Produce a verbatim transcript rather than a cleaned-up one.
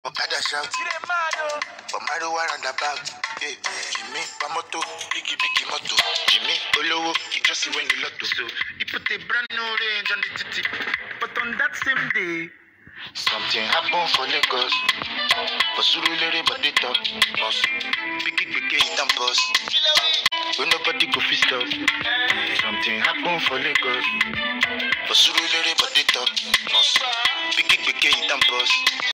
Okada shout, but marijuana on the back. Hey, Jimmy, Pamoto, Biggie, Biggie Moto. Jimmy, Olowo, you just see when you lotto. So, he put a brand new range on the titty. But on that same day, something happened for Lagos. For Surulere, but they talk. Boss, Biggie, Biggie, it and boss. When nobody go fist up. Something happened for Lagos. For Surulere, but they talk. Boss, Biggie, Biggie, it and boss.